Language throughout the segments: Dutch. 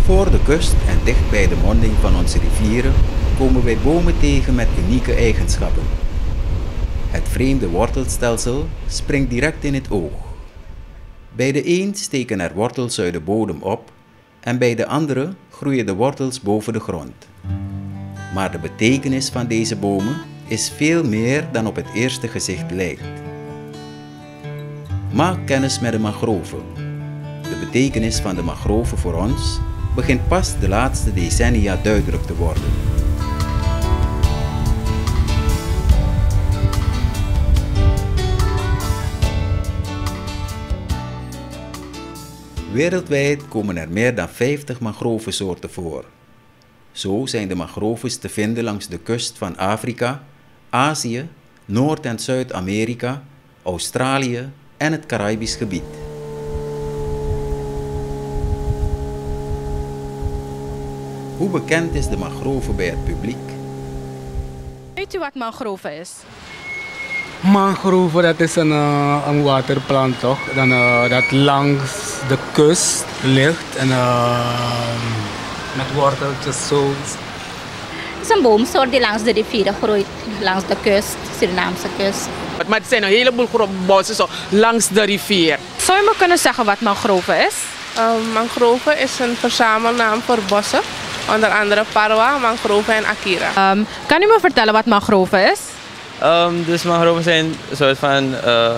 Voor de kust en dicht bij de monding van onze rivieren komen wij bomen tegen met unieke eigenschappen. Het vreemde wortelstelsel springt direct in het oog. Bij de een steken er wortels uit de bodem op en bij de andere groeien de wortels boven de grond. Maar de betekenis van deze bomen is veel meer dan op het eerste gezicht lijkt. Maak kennis met de mangrove. De betekenis van de mangrove voor ons begint pas de laatste decennia duidelijk te worden. Wereldwijd komen er meer dan 50 mangrovesoorten voor. Zo zijn de mangroves te vinden langs de kust van Afrika, Azië, Noord- en Zuid-Amerika, Australië en het Caribisch gebied. Hoe bekend is de mangrove bij het publiek? Weet u wat mangrove is? Mangrove, dat is een waterplant toch? Dat langs de kust ligt en met worteltjes zo. Het is een boomsoort die langs de rivieren groeit, langs de kust, Surinaamse kust. Maar het zijn een heleboel bossen zo, langs de rivier. Zou je me kunnen zeggen wat mangrove is? Mangrove is een verzamelnaam voor bossen, onder andere parwa, mangrove en akira. Kan u me vertellen wat mangrove is? Dus mangroven zijn een soort van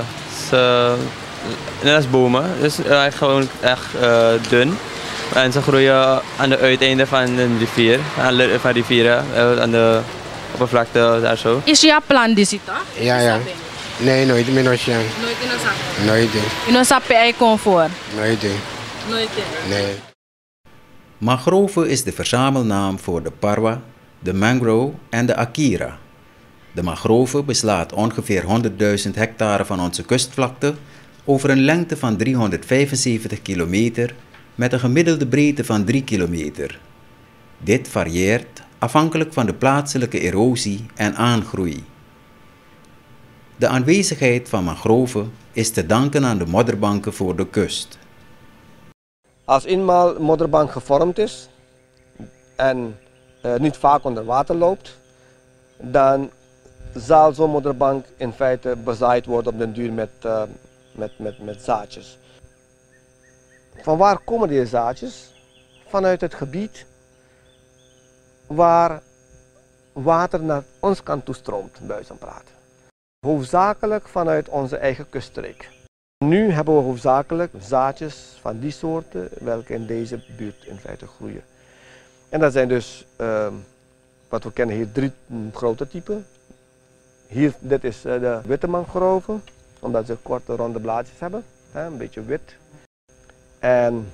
net als bomen, dus gewoon echt dun. En ze groeien aan de uiteinden van een rivier, van rivieren, aan de oppervlakte daar zo. Is je plan die zit toch? Ja. Nee, nooit meer nog. Nooit in een zak? Nooit. In een sapje ei comfort? Nooit. Nooit. Nee. Mangrove is de verzamelnaam voor de parwa, de mangrove en de akira. De mangrove beslaat ongeveer 100.000 hectare van onze kustvlakte over een lengte van 375 kilometer met een gemiddelde breedte van 3 kilometer. Dit varieert afhankelijk van de plaatselijke erosie en aangroei. De aanwezigheid van mangrove is te danken aan de modderbanken voor de kust. Als eenmaal een modderbank gevormd is en niet vaak onder water loopt, dan zal zo'n modderbank in feite bezaaid worden op den duur met zaadjes. Van waar komen die zaadjes? Vanuit het gebied waar water naar ons kant toestroomt, bij wijze van praten. Hoofdzakelijk vanuit onze eigen kuststreek. Nu hebben we hoofdzakelijk zaadjes van die soorten welke in deze buurt in feite groeien. En dat zijn dus, wat we kennen hier, 3 grote typen. Hier, dit is de witte mangrove, omdat ze korte ronde blaadjes hebben, een beetje wit. En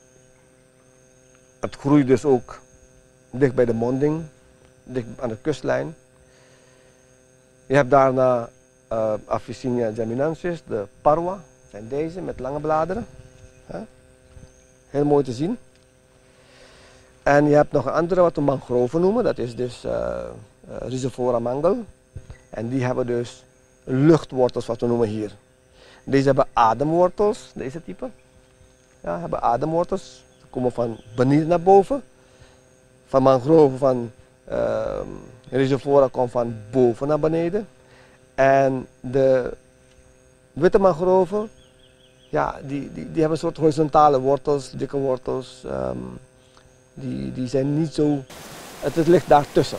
het groeit dus ook dicht bij de monding, dicht aan de kustlijn. Je hebt daarna Avicennia geminensis, de parwa, zijn deze met lange bladeren. Heel mooi te zien. En je hebt nog een andere wat we mangrove noemen, dat is dus Rhizophora mangel. En die hebben dus luchtwortels, wat we noemen hier. Deze hebben ademwortels, deze type. Ja, hebben ademwortels. Ze komen van beneden naar boven. Van mangrove, van Rhizophora komt van boven naar beneden. En de witte mangrove, ja, die hebben een soort horizontale wortels, dikke wortels. Die zijn niet zo, het ligt daartussen.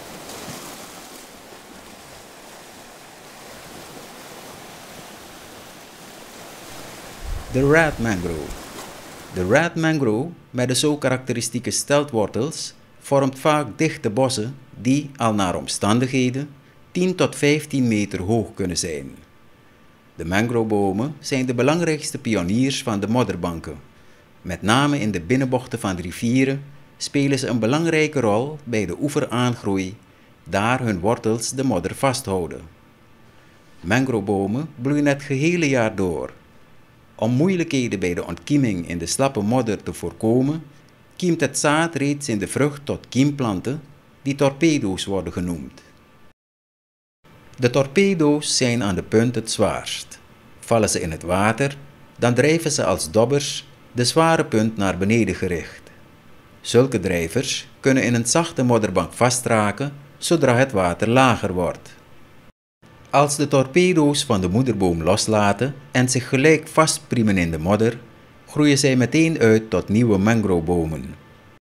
De red mangrove. De red mangrove met de zo karakteristieke steltwortels vormt vaak dichte bossen die, al naar omstandigheden, 10 tot 15 meter hoog kunnen zijn. De mangrovebomen zijn de belangrijkste pioniers van de modderbanken. Met name in de binnenbochten van de rivieren spelen ze een belangrijke rol bij de oeveraangroei, daar hun wortels de modder vasthouden. Mangrovebomen bloeien het gehele jaar door. Om moeilijkheden bij de ontkieming in de slappe modder te voorkomen, kiemt het zaad reeds in de vrucht tot kiemplanten, die torpedo's worden genoemd. De torpedo's zijn aan de punt het zwaarst. Vallen ze in het water, dan drijven ze als dobbers de zware punt naar beneden gericht. Zulke drijvers kunnen in een zachte modderbank vastraken zodra het water lager wordt. Als de torpedo's van de moederboom loslaten en zich gelijk vastpriemen in de modder, groeien zij meteen uit tot nieuwe mangrobomen.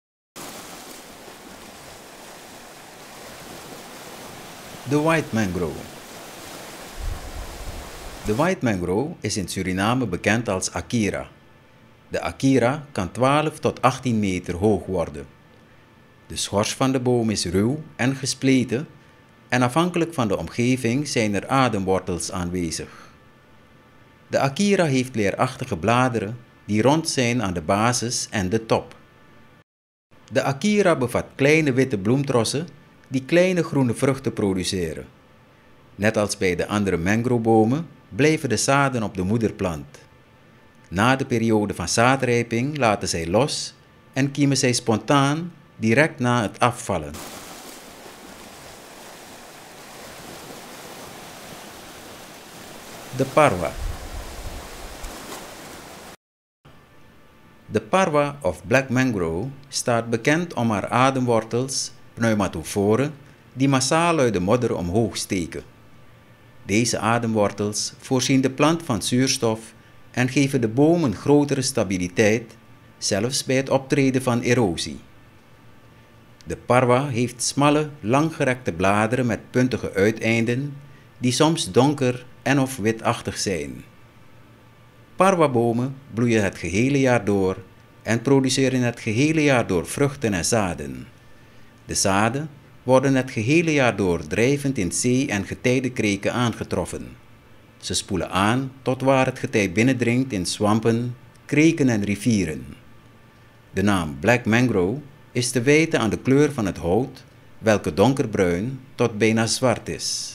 De White Mangrove. De White Mangrove is in Suriname bekend als Akira. De Akira kan 12 tot 18 meter hoog worden. De schors van de boom is ruw en gespleten en afhankelijk van de omgeving zijn er ademwortels aanwezig. De Akira heeft leerachtige bladeren die rond zijn aan de basis en de top. De Akira bevat kleine witte bloemtrossen die kleine groene vruchten produceren. Net als bij de andere mangrobomen blijven de zaden op de moederplant. Na de periode van zaadrijping laten zij los en kiemen zij spontaan direct na het afvallen. De parwa. De parwa of black mangrove staat bekend om haar ademwortels, pneumatoforen, die massaal uit de modder omhoog steken. Deze ademwortels voorzien de plant van zuurstof en geven de boom een grotere stabiliteit, zelfs bij het optreden van erosie. De parwa heeft smalle, langgerekte bladeren met puntige uiteinden, die soms donker en of witachtig zijn. Parwabomen bloeien het gehele jaar door en produceren het gehele jaar door vruchten en zaden. De zaden worden het gehele jaar door drijvend in zee- en getijdenkreken aangetroffen. Ze spoelen aan tot waar het getij binnendringt in swampen, kreken en rivieren. De naam Black Mangrove is te wijten aan de kleur van het hout, welke donkerbruin tot bijna zwart is.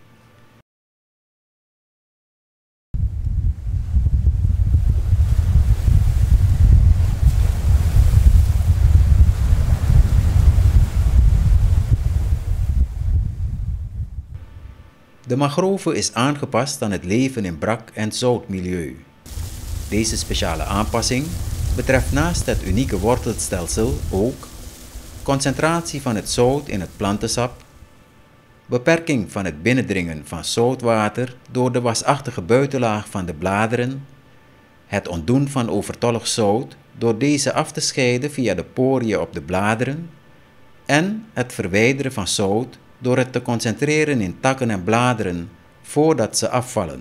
De mangrove is aangepast aan het leven in brak- en zoutmilieu. Deze speciale aanpassing betreft naast het unieke wortelstelsel ook concentratie van het zout in het plantensap, beperking van het binnendringen van zoutwater door de wasachtige buitenlaag van de bladeren, het ontdoen van overtollig zout door deze af te scheiden via de poriën op de bladeren en het verwijderen van zout door het te concentreren in takken en bladeren voordat ze afvallen.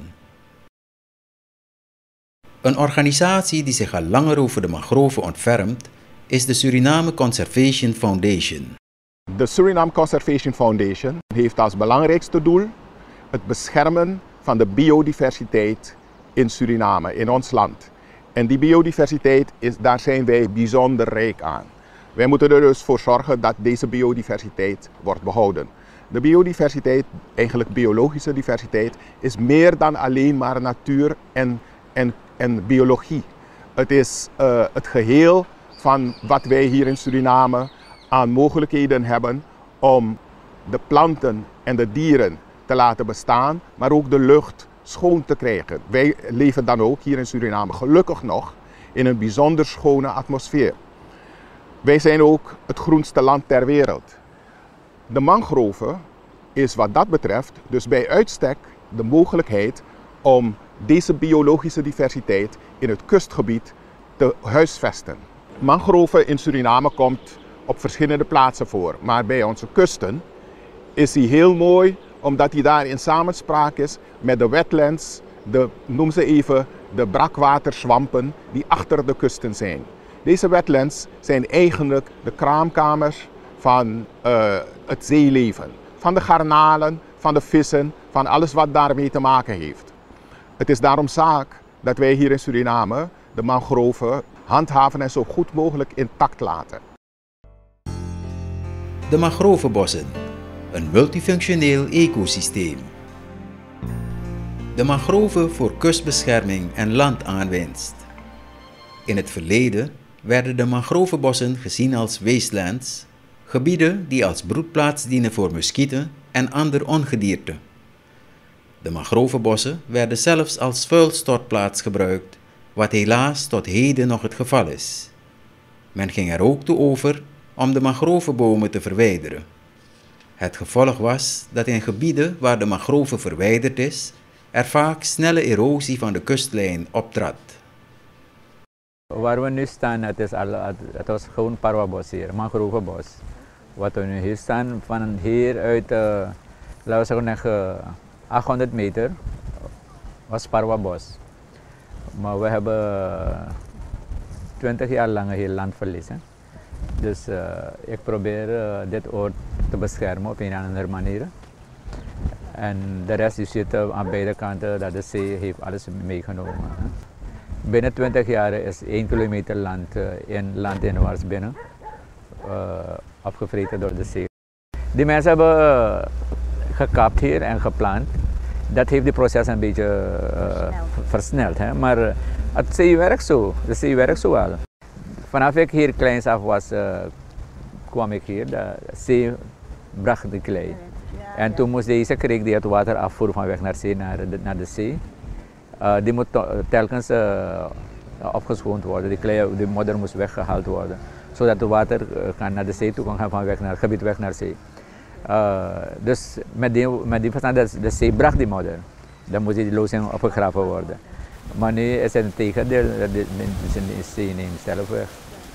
Een organisatie die zich al langer over de mangrove ontfermt is de Suriname Conservation Foundation. De Suriname Conservation Foundation heeft als belangrijkste doel het beschermen van de biodiversiteit in Suriname, in ons land. En die biodiversiteit, daar zijn wij bijzonder rijk aan. Wij moeten er dus voor zorgen dat deze biodiversiteit wordt behouden. De biodiversiteit, eigenlijk biologische diversiteit, is meer dan alleen maar natuur en biologie. Het is het geheel van wat wij hier in Suriname aan mogelijkheden hebben om de planten en de dieren te laten bestaan, maar ook de lucht schoon te krijgen. Wij leven dan ook hier in Suriname gelukkig nog in een bijzonder schone atmosfeer. Wij zijn ook het groenste land ter wereld. De mangrove is wat dat betreft dus bij uitstek de mogelijkheid om deze biologische diversiteit in het kustgebied te huisvesten. Mangrove in Suriname komt op verschillende plaatsen voor, maar bij onze kusten is hij heel mooi omdat hij daar in samenspraak is met de wetlands, noem ze even de brakwaterzwampen die achter de kusten zijn. Deze wetlands zijn eigenlijk de kraamkamers van het zeeleven. Van de garnalen, van de vissen, van alles wat daarmee te maken heeft. Het is daarom zaak dat wij hier in Suriname de mangrove handhaven en zo goed mogelijk intact laten. De mangrovebossen, een multifunctioneel ecosysteem. De mangrove voor kustbescherming en landaanwinst. In het verleden werden de mangrovebossen gezien als wastelands, gebieden die als broedplaats dienen voor muskieten en ander ongedierte. De mangrovebossen werden zelfs als vuilstortplaats gebruikt, wat helaas tot heden nog het geval is. Men ging er ook toe over om de mangrovebomen te verwijderen. Het gevolg was dat in gebieden waar de mangrove verwijderd is, er vaak snelle erosie van de kustlijn optrad. Waar we nu staan, het was gewoon parwabos hier, mangrovebos. Wat we nu hier staan, van hier uit, laten we zeggen, 800 meter, was parwabos. Maar we hebben 20 jaar lang hier land verliezen. Dus ik probeer dit oord te beschermen op een of andere manier. En de rest, je ziet aan beide kanten dat de zee heeft alles meegenomen. Binnen 20 jaar is 1 kilometer land inwaarts binnen, afgevreten door de zee. Die mensen hebben gekapt hier en geplant. Dat heeft het proces een beetje versneld. Hè? Maar het zee werkt zo, de zee werkt zo wel. Vanaf ik hier kleins af was, kwam ik hier, de zee bracht de klei. En toen moest deze kreek die het water afvoeren van weg naar de zee, die moet telkens opgeschoond worden. Die klei, de modder moest weggehaald worden, zodat het water naar de zee toe kan gaan van weg naar het gebied weg naar zee. Dus met die verstand, de zee bracht die modder. Dan moest die lozing opgegraven worden. Maar nu is het tegendeel, de zee neemt zelf weg.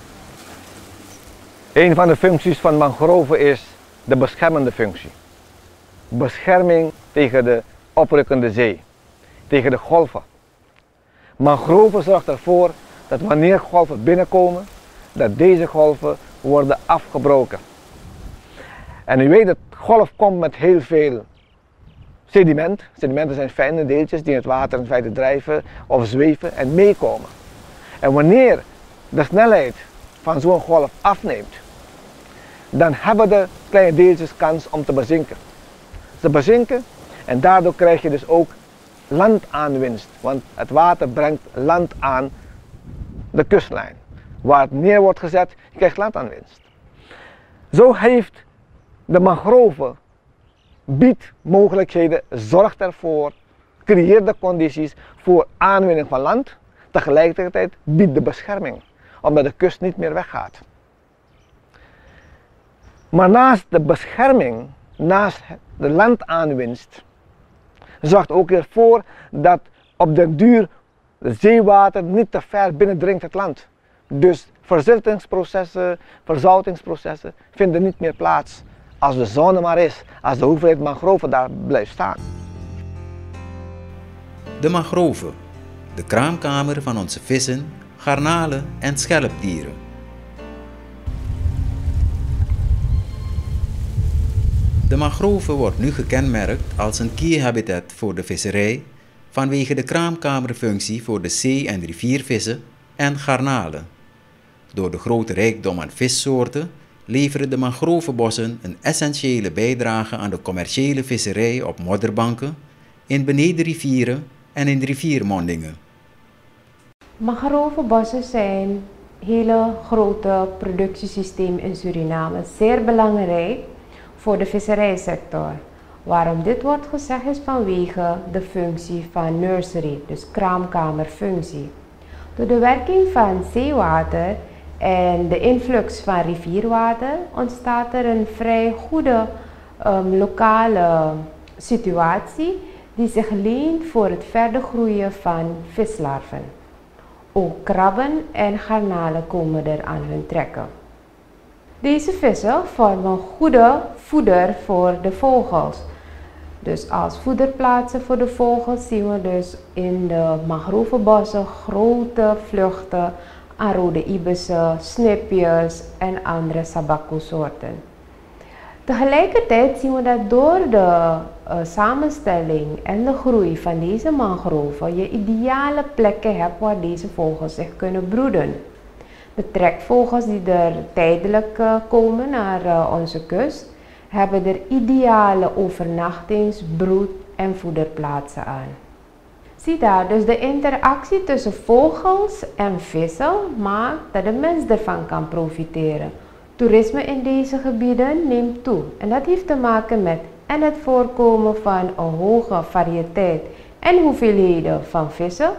Een van de functies van mangroven is de beschermende functie. Bescherming tegen de oprukkende zee, tegen de golven. Mangroven zorgt ervoor dat wanneer golven binnenkomen, dat deze golven worden afgebroken. En u weet dat golf komt met heel veel sediment. Sedimenten zijn fijne deeltjes die in het water in feite drijven of zweven en meekomen. En wanneer de snelheid van zo'n golf afneemt, dan hebben de kleine deeltjes kans om te bezinken. Ze bezinken en daardoor krijg je dus ook landaanwinst, want het water brengt land aan de kustlijn. Waar het neer wordt gezet, je krijgt landaanwinst. Zo heeft de mangrove biedt mogelijkheden, zorgt ervoor, creëert de condities voor aanwinning van land. Tegelijkertijd biedt de bescherming, omdat de kust niet meer weggaat. Maar naast de bescherming, naast de landaanwinst, zorgt ook ervoor dat op den duur het zeewater niet te ver binnendringt het land. Dus verziltingsprocessen, verzoutingsprocessen vinden niet meer plaats. Als de zon er maar is, als de hoeveelheid mangroven daar blijft staan. De mangrove, de kraamkamer van onze vissen, garnalen en schelpdieren. De mangrove wordt nu gekenmerkt als een key habitat voor de visserij vanwege de kraamkamerfunctie voor de zee- en riviervissen en garnalen. Door de grote rijkdom aan vissoorten leveren de mangrovebossen een essentiële bijdrage aan de commerciële visserij op modderbanken, in benedenrivieren en in riviermondingen. Mangrovebossen zijn hele grote productiesystemen in Suriname, zeer belangrijk voor de visserijsector. Waarom dit wordt gezegd is vanwege de functie van nursery, dus kraamkamerfunctie. Door de werking van zeewater en de influx van rivierwater ontstaat er een vrij goede lokale situatie die zich leent voor het verder groeien van vislarven. Ook krabben en garnalen komen er aan hun trekken. Deze vissen vormen goede voeder voor de vogels. Dus als voederplaatsen voor de vogels zien we dus in de mangrovebossen grote vluchten aan rode ibissen, snipjes en andere sabaco-soorten. Tegelijkertijd zien we dat door de samenstelling en de groei van deze mangroven je ideale plekken hebt waar deze vogels zich kunnen broeden. De trekvogels die er tijdelijk komen naar onze kust hebben er ideale overnachtings-, broed- en voederplaatsen aan. Zie daar, dus de interactie tussen vogels en vissen maakt dat de mens ervan kan profiteren. Toerisme in deze gebieden neemt toe en dat heeft te maken met en het voorkomen van een hoge variëteit en hoeveelheden van vissen,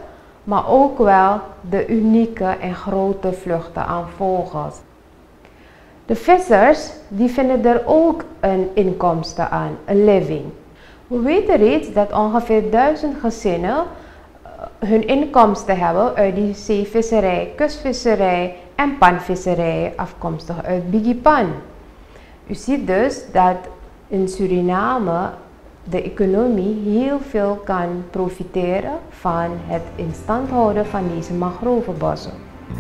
maar ook wel de unieke en grote vluchten aan vogels. De vissers die vinden er ook een inkomsten aan, een living. We weten reeds dat ongeveer 1000 gezinnen hun inkomsten hebben uit die zeevisserij, kustvisserij en panvisserij afkomstig uit Bigipan. U ziet dus dat in Suriname de economie heel veel kan profiteren van het in stand houden van deze mangrovenbossen.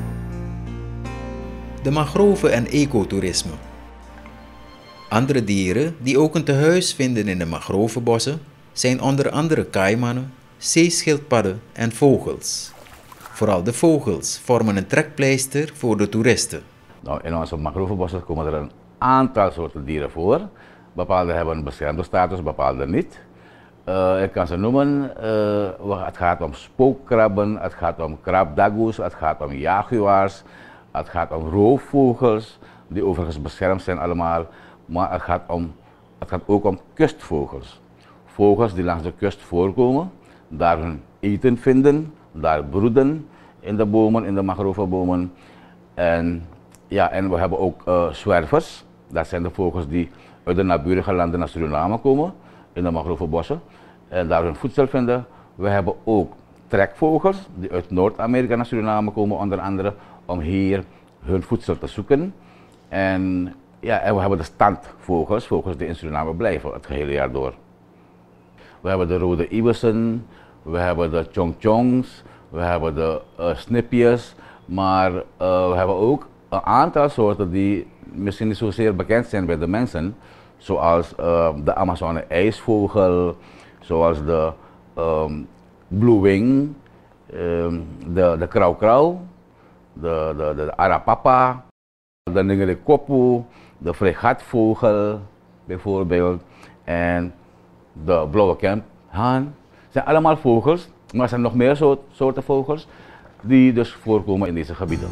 De mangroven en ecotourisme. Andere dieren die ook een tehuis vinden in de mangrovenbossen zijn onder andere kaimannen, zeeschildpadden en vogels. Vooral de vogels vormen een trekpleister voor de toeristen. Nou, in onze mangrovenbossen komen er een aantal soorten dieren voor. Bepaalde hebben een beschermde status, bepaalde niet. Ik kan ze noemen, het gaat om spookkrabben, het gaat om krabdagoes, het gaat om jaguars, het gaat om roofvogels, die overigens beschermd zijn allemaal. Maar het gaat ook om kustvogels. Vogels die langs de kust voorkomen, daar hun eten vinden, daar broeden in de bomen, in de mangrovenbomen. En we hebben ook zwervers, dat zijn de vogels die uit de naburige landen naar Suriname komen, in de mangrovenbossen, en daar hun voedsel vinden. We hebben ook trekvogels die uit Noord-Amerika naar Suriname komen, onder andere om hier hun voedsel te zoeken. En we hebben de standvogels, vogels die in Suriname blijven het gehele jaar door. We hebben de rode ibissen, we hebben de chongchongs, we hebben de snipjes, maar we hebben ook een aantal soorten die misschien niet zozeer bekend zijn bij de mensen, zoals de Amazone-ijsvogel, zoals de blue wing, de krauwkrauw, de arapapa, de ningelekopu, de fregatvogel bijvoorbeeld en de blauwe kemphaan. Het zijn allemaal vogels, maar er zijn nog meer soorten vogels die dus voorkomen in deze gebieden.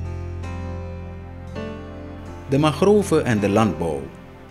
De mangroven en de landbouw.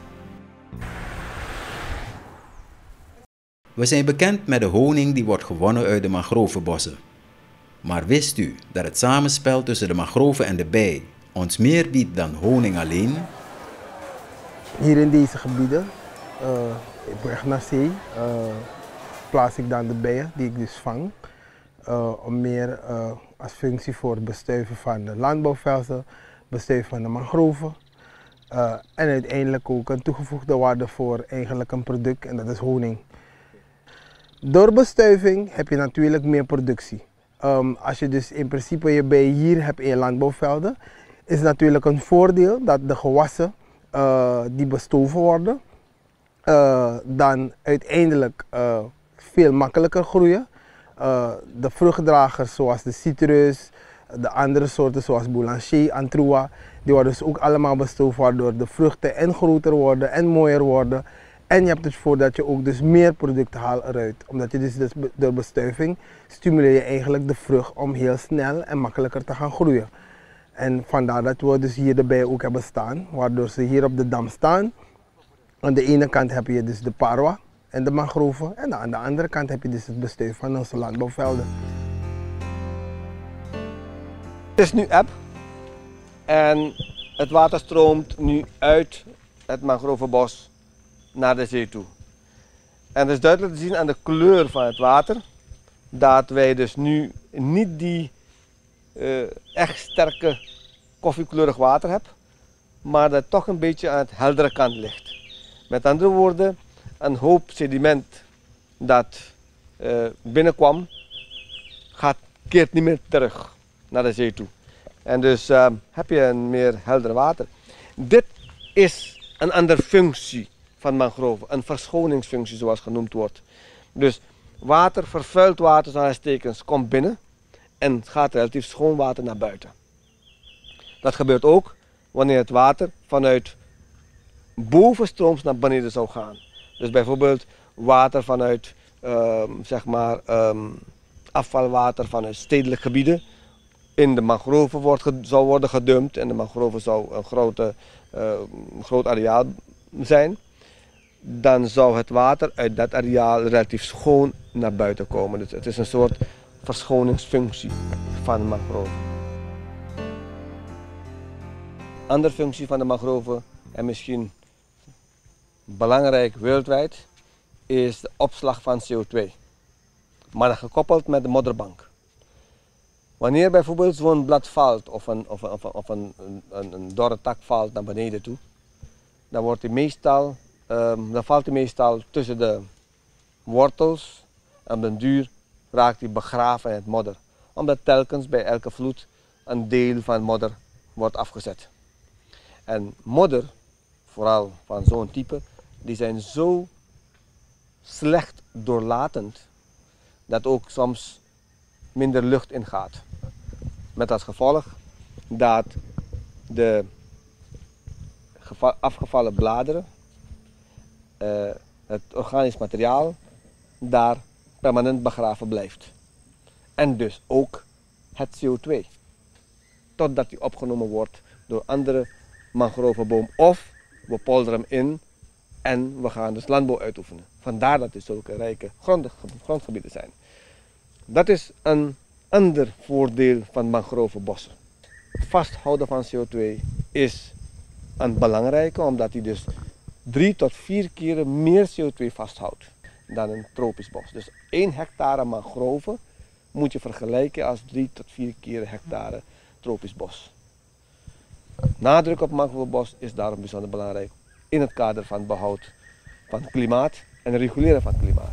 We zijn bekend met de honing die wordt gewonnen uit de mangrovenbossen. Maar wist u dat het samenspel tussen de mangroven en de bij ons meer biedt dan honing alleen? Hier in deze gebieden, op weg naar zee, plaats ik dan de bijen die ik dus vang. Om meer als functie voor het bestuiven van de landbouwvelden, bestuiven van de mangroven. En uiteindelijk ook een toegevoegde waarde voor eigenlijk een product en dat is honing. Door bestuiving heb je natuurlijk meer productie. Als je dus in principe je bijen hier hebt in je landbouwvelden, is het natuurlijk een voordeel dat de gewassen die bestoven worden, dan uiteindelijk veel makkelijker groeien. De vruchtdragers zoals de citrus, de andere soorten zoals boulanger, antroa, die worden dus ook allemaal bestoven waardoor de vruchten en groter worden en mooier worden. En je hebt het voor dat je ook dus meer producten haalt eruit. Omdat je dus door bestuiving stimuleer je eigenlijk de vrucht om heel snel en makkelijker te gaan groeien. En vandaar dat we dus hier de bijen ook hebben staan, waardoor ze hier op de dam staan. Aan de ene kant heb je dus de parwa en de mangroven en aan de andere kant heb je dus het bestuiven van onze landbouwvelden. Het is nu eb en het water stroomt nu uit het mangrovenbos naar de zee toe. En het is duidelijk te zien aan de kleur van het water dat wij dus nu niet die echt sterke koffiekleurig water hebben, maar dat toch een beetje aan het heldere kant ligt. Met andere woorden, een hoop sediment dat binnenkwam, keert niet meer terug naar de zee toe. En dus heb je een meer helder water. Dit is een andere functie van mangroven, een verschoningsfunctie zoals genoemd wordt. Dus water, vervuild water, aanstekens, komt binnen en gaat relatief schoon water naar buiten. Dat gebeurt ook wanneer het water vanuit bovenstrooms naar beneden zou gaan. Dus bijvoorbeeld water vanuit afvalwater vanuit stedelijke gebieden in de mangroven zou worden gedumpt en de mangroven zou een groot areaal zijn. Dan zou het water uit dat areaal relatief schoon naar buiten komen. Dus het is een soort verschoningsfunctie van mangrove. Andere functie van de mangrove, en misschien belangrijk wereldwijd, is de opslag van CO2. Maar dan gekoppeld met de modderbank. Wanneer bijvoorbeeld zo'n blad valt of een dorre tak valt naar beneden toe, dan valt hij meestal tussen de wortels en op den duur raakt hij begraven in het modder. Omdat telkens bij elke vloed een deel van modder wordt afgezet. En modder, vooral van zo'n type, die zijn zo slecht doorlatend dat ook soms minder lucht ingaat. Met als gevolg dat de afgevallen bladeren, het organisch materiaal, daar permanent begraven blijft. En dus ook het CO2. Totdat die opgenomen wordt door andere mangroveboom. Of we polderen hem in en we gaan dus landbouw uitoefenen. Vandaar dat er zulke rijke grondgebieden zijn. Dat is een ander voordeel van mangrovebossen. Het vasthouden van CO2 is een belangrijke, omdat hij dus 3 tot 4 keer meer CO2 vasthoudt dan een tropisch bos. Dus 1 hectare mangrove moet je vergelijken als 3 tot 4 keer hectare tropisch bos. Nadruk op mangrovebos is daarom bijzonder belangrijk in het kader van behoud van het klimaat en reguleren van het klimaat.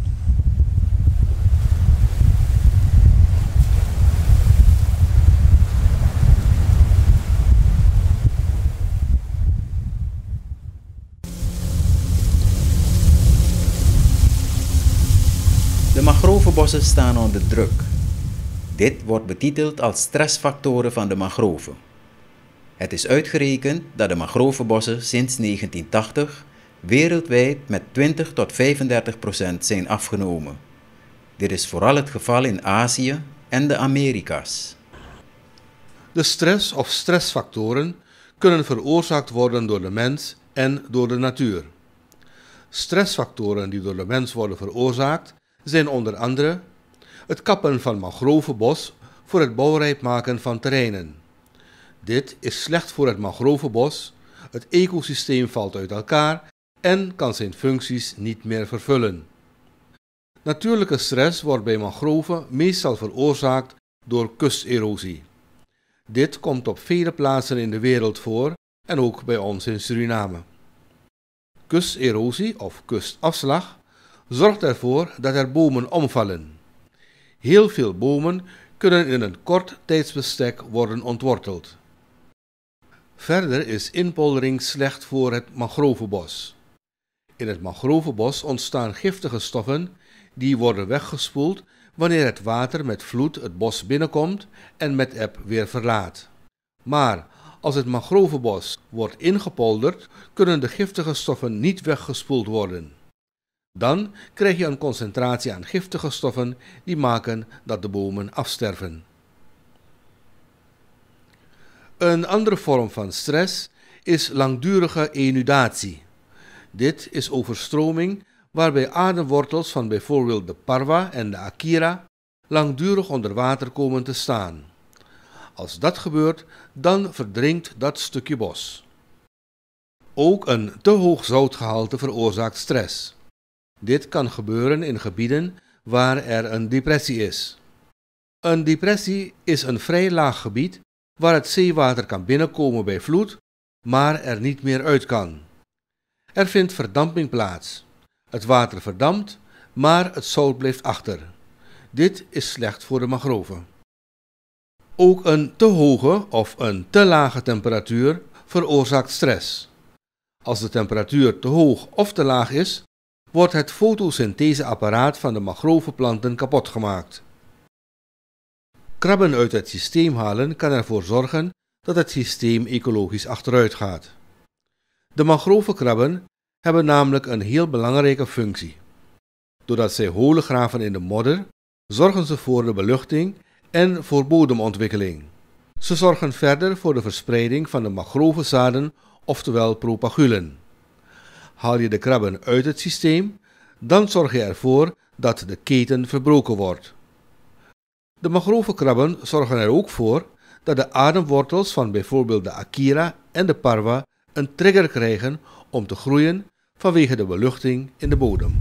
De mangrovebossen staan onder druk. Dit wordt betiteld als stressfactoren van de mangrove. Het is uitgerekend dat de mangrovebossen sinds 1980 wereldwijd met 20 tot 35% zijn afgenomen. Dit is vooral het geval in Azië en de Amerika's. De stress of stressfactoren kunnen veroorzaakt worden door de mens en door de natuur. Stressfactoren die door de mens worden veroorzaakt zijn onder andere het kappen van mangrovebos voor het bouwrijp maken van terreinen. Dit is slecht voor het mangrovebos, het ecosysteem valt uit elkaar en kan zijn functies niet meer vervullen. Natuurlijke stress wordt bij mangroven meestal veroorzaakt door kusterosie. Dit komt op vele plaatsen in de wereld voor en ook bij ons in Suriname. Kusterosie of kustafslag zorgt ervoor dat er bomen omvallen. Heel veel bomen kunnen in een kort tijdsbestek worden ontworteld. Verder is inpoldering slecht voor het mangrovebos. In het mangrovebos ontstaan giftige stoffen die worden weggespoeld wanneer het water met vloed het bos binnenkomt en met eb weer verlaat. Maar als het mangrovebos wordt ingepolderd, kunnen de giftige stoffen niet weggespoeld worden. Dan krijg je een concentratie aan giftige stoffen die maken dat de bomen afsterven. Een andere vorm van stress is langdurige enudatie. Dit is overstroming waarbij ademwortels van bijvoorbeeld de parwa en de akira langdurig onder water komen te staan. Als dat gebeurt, dan verdrinkt dat stukje bos. Ook een te hoog zoutgehalte veroorzaakt stress. Dit kan gebeuren in gebieden waar er een depressie is. Een depressie is een vrij laag gebied waar het zeewater kan binnenkomen bij vloed, maar er niet meer uit kan. Er vindt verdamping plaats. Het water verdampt, maar het zout blijft achter. Dit is slecht voor de mangrove. Ook een te hoge of een te lage temperatuur veroorzaakt stress. Als de temperatuur te hoog of te laag is, wordt het fotosyntheseapparaat van de mangroveplanten kapot gemaakt. Krabben uit het systeem halen kan ervoor zorgen dat het systeem ecologisch achteruit gaat. De mangrovekrabben hebben namelijk een heel belangrijke functie. Doordat zij holen graven in de modder, zorgen ze voor de beluchting en voor bodemontwikkeling. Ze zorgen verder voor de verspreiding van de mangrovezaden, oftewel propagulen. Haal je de krabben uit het systeem, dan zorg je ervoor dat de keten verbroken wordt. De mangrovenkrabben zorgen er ook voor dat de ademwortels van bijvoorbeeld de Akira en de Parwa een trigger krijgen om te groeien vanwege de beluchting in de bodem.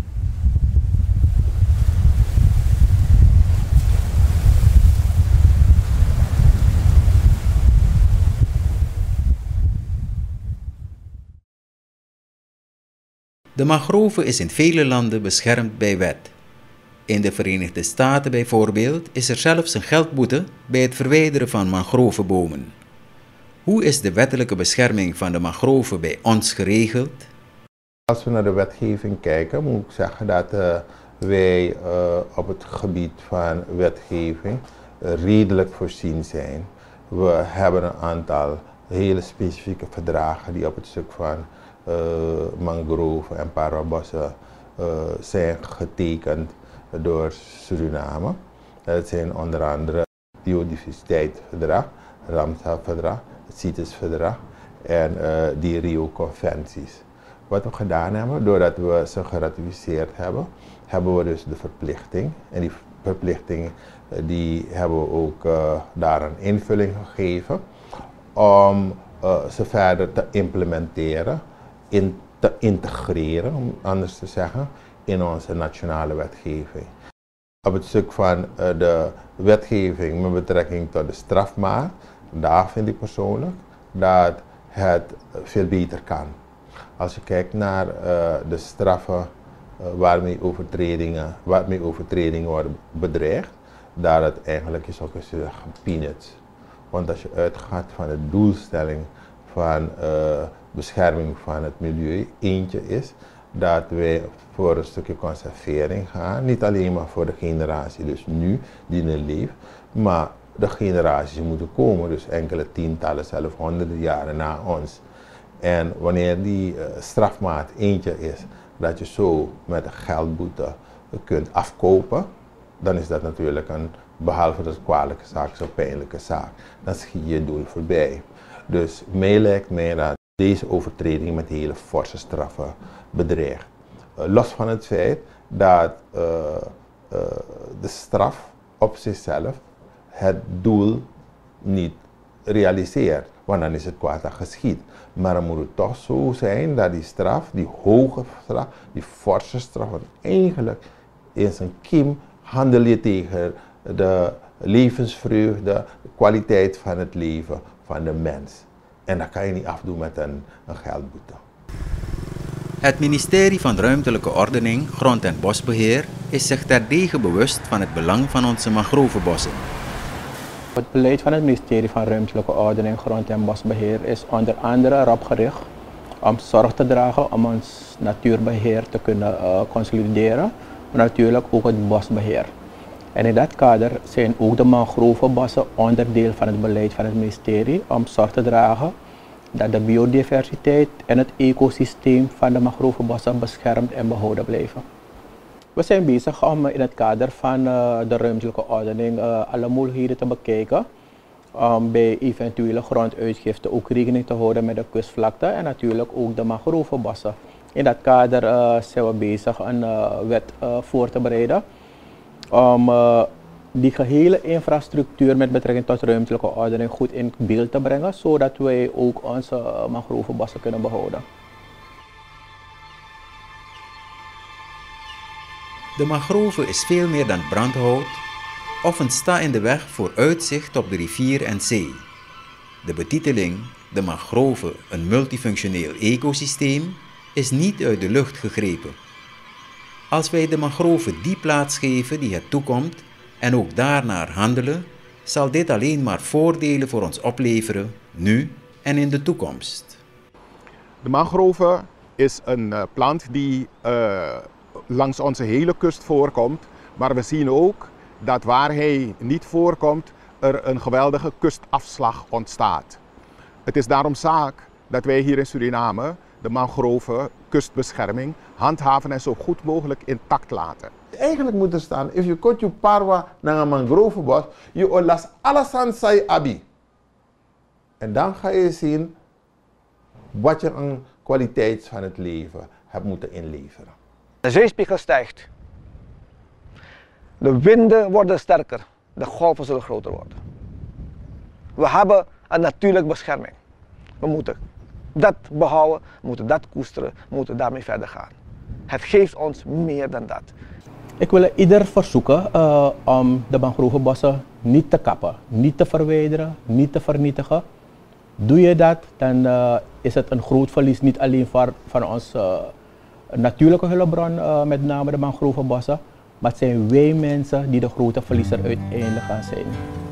De mangrove is in vele landen beschermd bij wet. In de Verenigde Staten bijvoorbeeld is er zelfs een geldboete bij het verwijderen van mangrovebomen. Hoe is de wettelijke bescherming van de mangrove bij ons geregeld? Als we naar de wetgeving kijken, moet ik zeggen dat wij op het gebied van wetgeving redelijk voorzien zijn. We hebben een aantal hele specifieke verdragen die op het stuk van mangrove en parwabossen zijn getekend door Suriname. Dat zijn onder andere het biodiversiteitsverdrag, het Ramsar-verdrag, het CITES-verdrag en die Rio-conventies. Wat we gedaan hebben, doordat we ze geratificeerd hebben, hebben we dus de verplichting. En die verplichting die hebben we ook daar een invulling gegeven om ze verder te implementeren, te integreren, om anders te zeggen, in onze nationale wetgeving. Op het stuk van de wetgeving met betrekking tot de strafmaat, daar vind ik persoonlijk dat het veel beter kan. Als je kijkt naar de straffen waarmee overtredingen worden bedreigd, daar het eigenlijk is ook eens peanuts. Want als je uitgaat van de doelstelling van bescherming van het milieu, eentje is dat wij voor een stukje conservering gaan. Niet alleen maar voor de generatie dus nu die er leeft, maar de generaties die moeten komen, dus enkele tientallen, zelfs honderden jaren na ons. En wanneer die strafmaat eentje is, dat je zo met een geldboete kunt afkopen, dan is dat natuurlijk behalve dat het kwalijke zaak, is een pijnlijke zaak. Dan schiet je je doel voorbij. Dus mij lijkt mij dat deze overtreding met hele forse straffen bedreigt. Los van het feit dat de straf op zichzelf het doel niet realiseert, want dan is het kwaad al geschied. Maar dan moet het toch zo zijn dat die straf, die hoge straf, die forse straf, want eigenlijk in zijn kiem handel je tegen de levensvreugde, de kwaliteit van het leven van de mens. En dat kan je niet afdoen met een geldboete. Het ministerie van Ruimtelijke Ordening, Grond- en Bosbeheer is zich terdege bewust van het belang van onze mangrovebossen. Het beleid van het ministerie van Ruimtelijke Ordening, Grond- en Bosbeheer is onder andere erop gericht om zorg te dragen om ons natuurbeheer te kunnen consolideren, maar natuurlijk ook het bosbeheer. En in dat kader zijn ook de mangrovebossen onderdeel van het beleid van het ministerie om zorg te dragen dat de biodiversiteit en het ecosysteem van de mangrovebossen beschermd en behouden blijven. We zijn bezig om in het kader van de ruimtelijke ordening alle mogelijkheden te bekijken. Bij eventuele gronduitgifte ook rekening te houden met de kustvlakte en natuurlijk ook de mangrovebossen. In dat kader zijn we bezig een wet voor te bereiden om die gehele infrastructuur met betrekking tot ruimtelijke ordening goed in beeld te brengen, zodat wij ook onze mangrovebossen kunnen behouden. De mangrove is veel meer dan brandhout of een sta in de weg voor uitzicht op de rivier en zee. De betiteling, de mangrove, een multifunctioneel ecosysteem, is niet uit de lucht gegrepen. Als wij de mangrove die plaats geven die het toekomt en ook daarnaar handelen, zal dit alleen maar voordelen voor ons opleveren, nu en in de toekomst. De mangrove is een plant die langs onze hele kust voorkomt, maar we zien ook dat waar hij niet voorkomt, er een geweldige kustafslag ontstaat. Het is daarom zaak dat wij hier in Suriname de mangrove kustbescherming handhaven en zo goed mogelijk intact laten. Eigenlijk moet er staan, if you cut your parwa naar een mangrovebos, je olas alles aan sai abi. En dan ga je zien wat je aan kwaliteit van het leven hebt moeten inleveren. De zeespiegel stijgt. De winden worden sterker. de golven zullen groter worden. We hebben een natuurlijke bescherming. We moeten dat behouden, we moeten dat koesteren, we moeten daarmee verder gaan. Het geeft ons meer dan dat. Ik wil ieder verzoeken om de mangrovenbossen niet te kappen, niet te verwijderen, niet te vernietigen. Doe je dat, dan is het een groot verlies, niet alleen van onze natuurlijke hulpbron, met name de mangrovenbossen, maar het zijn wij mensen die de grote verliezer uiteindelijk gaan zijn.